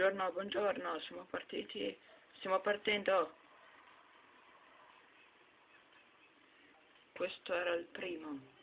Buongiorno, buongiorno, siamo partiti, stiamo partendo. Questo era il primo.